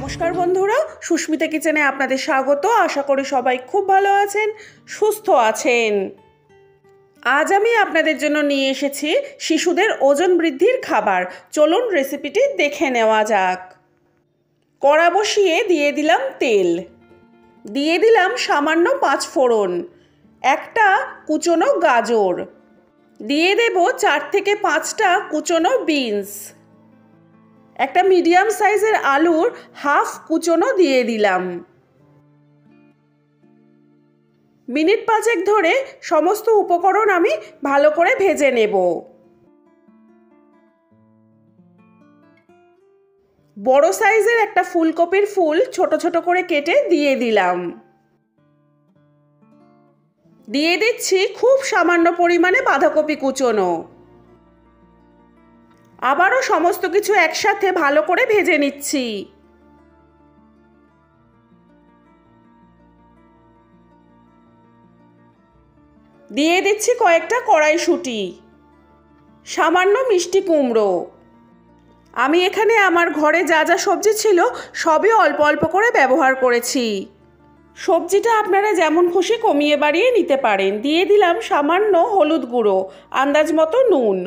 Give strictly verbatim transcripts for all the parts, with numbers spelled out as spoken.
নমস্কার বন্ধুরা, সুস্মিতা কিচেনে আপনাদের স্বাগত। আশা করি সবাই খুব ভালো আছেন, সুস্থ আছেন। আজ আমি আপনাদের জন্য নিয়ে এসেছি শিশুদের ওজন বৃদ্ধির খাবার। চলুন রেসিপিটি দেখে নেওয়া যাক। কড়া বসিয়ে দিয়ে দিলাম তেল, দিয়ে দিলাম সামান্য পাঁচ ফোড়ন, একটা কুচনো গাজর, দিয়ে দেব চার থেকে পাঁচটা কুচনো বিনস, একটা মিডিয়াম সাইজের আলুর হাফ কুচনো দিয়ে দিলাম। মিনিট পাঁচেক ধরে সমস্ত উপকরণ আমি ভালো করে ভেজে নেব। বড় সাইজের একটা ফুলকপির ফুল ছোট ছোট করে কেটে দিয়ে দিলাম। দিয়ে দিচ্ছি খুব সামান্য পরিমাণে বাঁধাকপি কুচনো। আবারও সমস্ত কিছু একসাথে ভালো করে ভেজে নিচ্ছি। দিয়ে দিচ্ছি কয়েকটা কড়াইশুঁটি, সামান্য মিষ্টি কুমড়ো। আমি এখানে আমার ঘরে যা যা সবজি ছিল সবই অল্প অল্প করে ব্যবহার করেছি। সবজিটা আপনারা যেমন খুশি কমিয়ে বাড়িয়ে নিতে পারেন। দিয়ে দিলাম সামান্য হলুদ গুঁড়ো, আন্দাজ মতো নুন।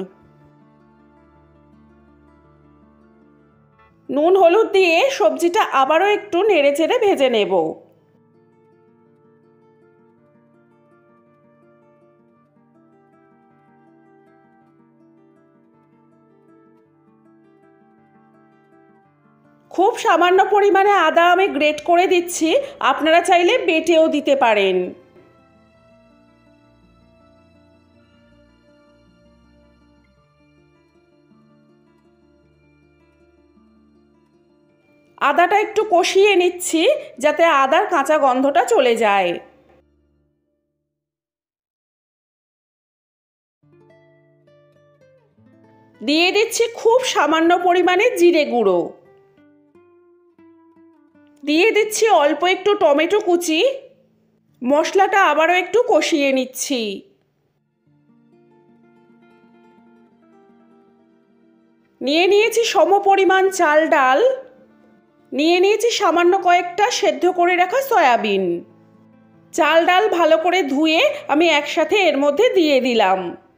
নুন হলুদ দিয়ে সবজিটা আবারও একটু নেড়ে চেড়ে ভেজে নেব। খুব সামান্য পরিমাণে আদা আমি গ্রেট করে দিচ্ছি, আপনারা চাইলে বেটেও দিতে পারেন। আদাটা একটু কষিয়ে নিচ্ছি যাতে আদার কাঁচা গন্ধটা চলে যায়। দিয়ে দিচ্ছি খুব সামান্য পরিমাণে জিরে গুঁড়ো, দিয়ে দিচ্ছি অল্প একটু টমেটো কুচি। মশলাটা আবারও একটু কষিয়ে নিচ্ছি। নিয়ে নিয়েছি সমপরিমাণ চাল ডাল, নিয়ে নিয়েছি সামান্য কয়েকটা সেদ্ধ করে রাখা সয়াবিন। চাল ডাল ভালো করে ধুয়ে আমি একসাথে এর মধ্যে দিয়ে দিলাম।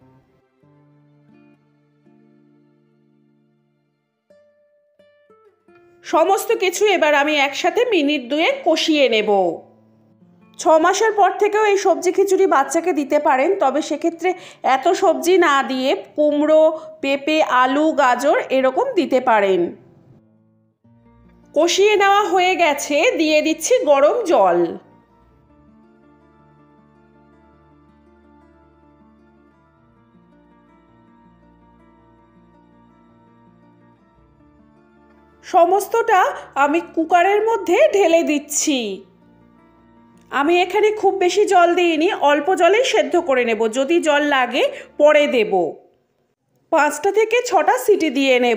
সমস্ত কিছু এবার আমি একসাথে মিনিট দুয়েক কষিয়ে নেব। ছ মাসের পর থেকেও এই সবজি খিচুড়ি বাচ্চাকে দিতে পারেন, তবে সেক্ষেত্রে এত সবজি না দিয়ে কুমড়ো, পেঁপে, আলু, গাজর এরকম দিতে পারেন। কষিয়ে নেওয়া হয়ে গেছে, দিয়ে দিচ্ছি গরম জল। সমস্তটা আমি কুকারের মধ্যে ঢেলে দিচ্ছি। আমি এখানে খুব বেশি জল দিইনি, অল্প জলেই সেদ্ধ করে নেব। যদি জল লাগে পরে দেব। পাঁচটা থেকে ছটা সিটি দিয়ে নেব।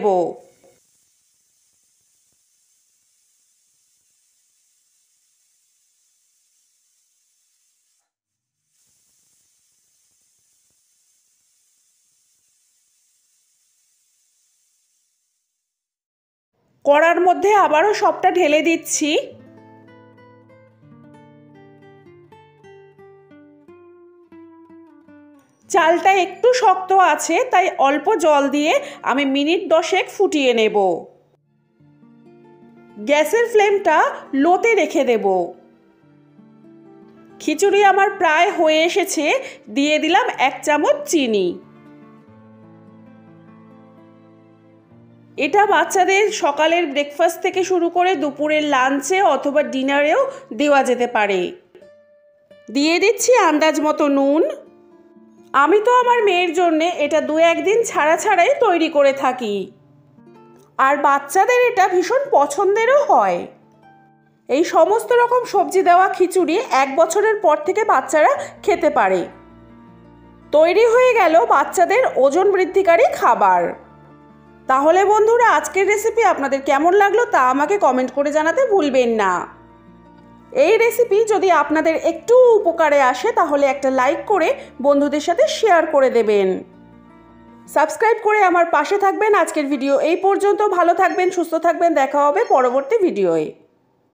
কড়ার মধ্যে আবারও সবটা ঢেলে দিচ্ছি। চালটা একটু শক্ত আছে, তাই অল্প জল দিয়ে আমি মিনিট দশেক ফুটিয়ে নেব। গ্যাসের ফ্লেমটা লোতে রেখে দেব। খিচুড়ি আমার প্রায় হয়ে এসেছে, দিয়ে দিলাম এক চামচ চিনি। এটা বাচ্চাদের সকালের ব্রেকফাস্ট থেকে শুরু করে দুপুরের লাঞ্চে অথবা ডিনারেও দেওয়া যেতে পারে। দিয়ে দিচ্ছি আন্দাজ মতো নুন। আমি তো আমার মেয়ের জন্য এটা দু একদিন ছাড়া ছাড়াই তৈরি করে থাকি, আর বাচ্চাদের এটা ভীষণ পছন্দেরও হয়। এই সমস্ত রকম সবজি দেওয়া খিচুড়ি এক বছরের পর থেকে বাচ্চারা খেতে পারে। তৈরি হয়ে গেল বাচ্চাদের ওজন বৃদ্ধিকারী খাবার। তাহলে বন্ধুরা, আজকের রেসিপি আপনাদের কেমন লাগলো তা আমাকে কমেন্ট করে জানাতে ভুলবেন না। এই রেসিপি যদি আপনাদের একটু উপকারে আসে তাহলে একটা লাইক করে বন্ধুদের সাথে শেয়ার করে দেবেন। সাবস্ক্রাইব করে আমার পাশে থাকবেন। আজকের ভিডিও এই পর্যন্ত। ভালো থাকবেন, সুস্থ থাকবেন। দেখা হবে পরবর্তী ভিডিওয়ে।